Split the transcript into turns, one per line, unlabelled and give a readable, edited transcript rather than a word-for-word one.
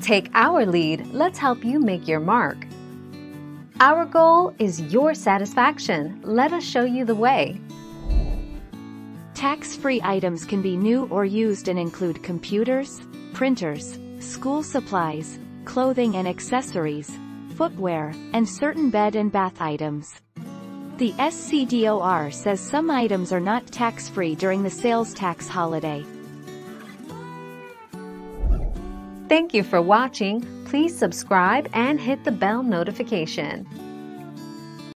Take our lead, let's help you make your mark. Our goal is your satisfaction. Let us show you the way.
Tax-free items can be new or used and include computers, printers, school supplies, clothing and accessories, footwear, and certain bed and bath items. The SCDOR says some items are not tax-free during the sales tax holiday.
Thank you for watching. Please subscribe and hit the bell notification.